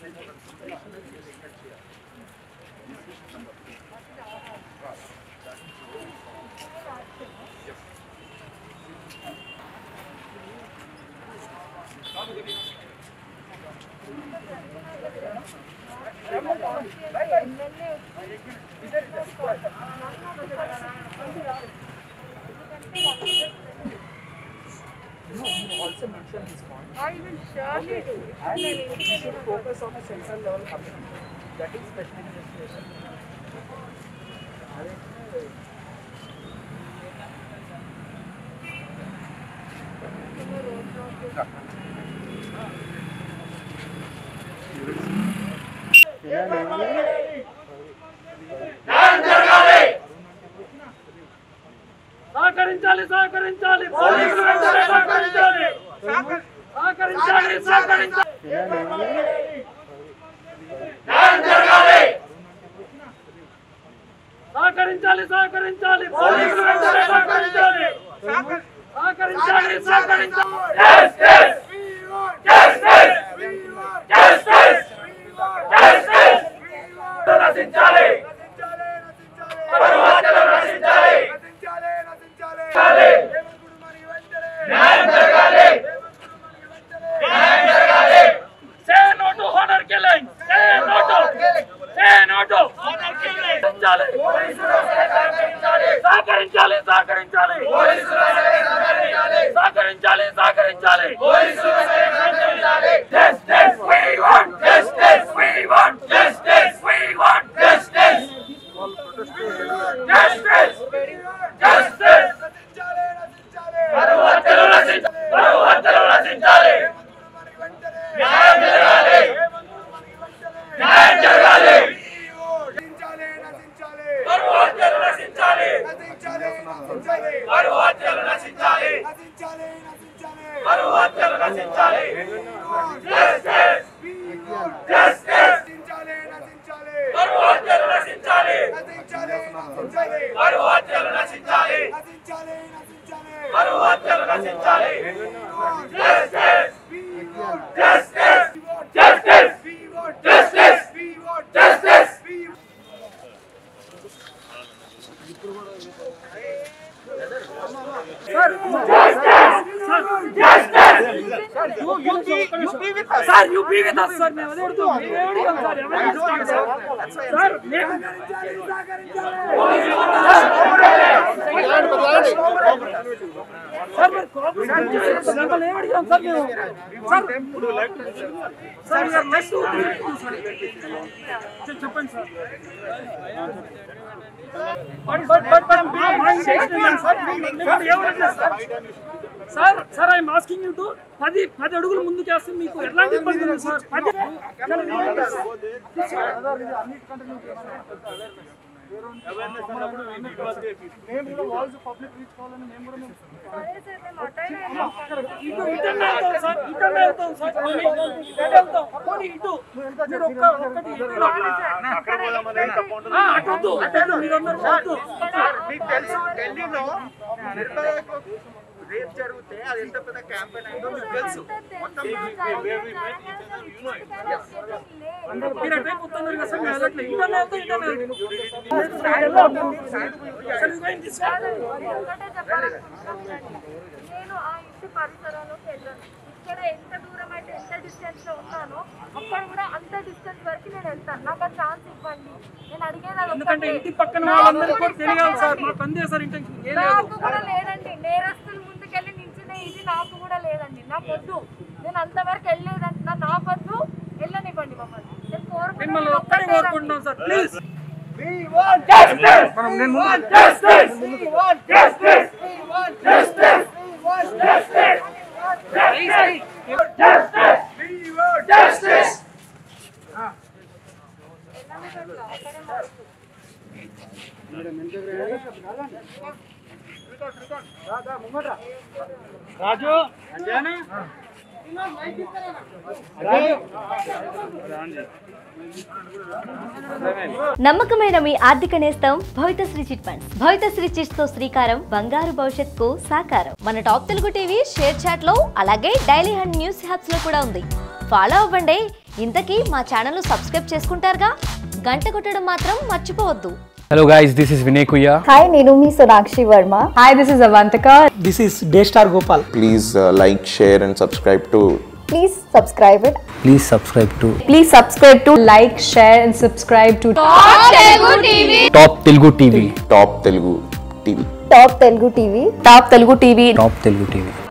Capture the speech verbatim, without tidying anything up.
Also mention this point. I will surely do. And we should focus on a central level community. That is special investigation. సహకరించాలి సహకరించాలి పోలీసులు సహకరించాలి సహకరించాలి సహకరించాలి న్యాయం జరగాలి సహకరించాలి సహకరించాలి పోలీసులు సహకరించాలి సహకరించాలి సహకరించాలి జస్టిస్ జస్టిస్ జస్టిస్ జస్టిస్ రచించాలి పరమాత్మను రచించాలి న్యాయం జరగాలి న్యాయం జరగాలి say no to honour killing say no to say no to honour killing రచించాలి సహకరించాలి సహకరించాలి సహకరించాలి సహకరించాలి justice we want justice we want justice we want justice justice justice పరమాత్మను రచించాలి పరమాత్మను రచించాలి న్యాయం జరగాలి న్యాయం జరగాలి పరమాత్మను రచించాలి పరమాత్మను రచించాలి పరమాత్మను రచించాలి జస్టిస్ జస్టిస్ పరమాత్మను రచించాలి పరమాత్మను రచించాలి పరమాత్మను రచించాలి justice justice justice justice justice Sir, you be with us, sir. मैं बोलता हूँ, मैं बोलता हूँ, sir. Sir, sir, मैं cooperation नहीं बोलता हूँ, sir. Sir, sir, we are next to you, sir. చెప్పండి sir. But but but but mind statement, sir. Sir sir I'm asking you to పది పది అడుగులు ముందుకు వేస్తే మీకు ఎలాంటి ఇబ్బంది ఉంది సార్ పది ఇటు ఇటనే వెళ్తాం సార్ ఇటనే వెళ్తాం సార్ వెళ్తాం ఇటు మీరు ఒక్క ఒక్కటి అటు అటు మీరందరూ మీకు తెలుసు ఢిల్లీలో నిర్భయకు రేప్ జరిగితే అది ఎంత పెద్ద క్యాంపెయిన్ అయిందో మీకు తెలుసు మొత్తం మీరు అటే పోతున్నారు కదా సార్ మీరు అట్లా ఇటనే వెళ్తాం ఇటనే నేను ఆ ఇంటి పరిసరాల్లోకి వెళ్ళాను ఇక్కడ ఎంత దూరం అయితే ఎంత డిస్టెన్స్ లో ఉన్నానో అక్కడ కూడా అంత డిస్టెన్స్ వరకు నేను వెళ్తాను నాకు ఆ ఛాన్స్ ఇవ్వండి నేను అడిగేది ఎందుకంటే ఇంటి పక్కన వాళ్ళందరికీ కూడా తెలియాలి సార్ మాకు అందే సార్ ఇంటెన్షన్ నాకు కూడా లేదండి నేరస్తులు ముందుకెళ్ళి నిల్చునే ఇది నాకు కూడా లేదండి నాకు వద్దు నేను అంతవరకు వెళ్ళలేదంటున్నా నాకు వద్దు వెళ్ళనివ్వండి మమ్మల్ని నేను మిమ్మల్ని ఒక్కడే కోరుకుంటున్నాం sir please We want justice. We want justice. We want justice. We want justice. We want justice. Justice. Justice. We want justice. Raju Anjana నమ్మకమైన మీ ఆర్థిక నేస్తం Bhavithasri chit funds. Bhavithasri chits తో శ్రీకారం బంగారు భవిష్యత్తుకు సాకారం. మన top Telugu TV ShareChat లో అలాగే డైలీ హండ్ న్యూస్ హ్యాప్స్ లో కూడా ఉంది. ఫాలో అవ్వండి. ఇంతకీ మా ఛానల్ సబ్స్క్రైబ్ చేసుకుంటారుగా, గంట కొట్టడం మాత్రం మర్చిపోవద్దు. Hello guys, this is Vinay Kuya. Hi, Nirumi Sonakshi Verma. Hi, this is Avantika. This is Daystar Gopal. Please uh, like, share and subscribe to. Please subscribe it. Please subscribe to Please subscribe to like, share, and subscribe to Top Telugu T V. Top Telugu T V. Top Telugu T V. Top Telugu T V. Top Telugu T V.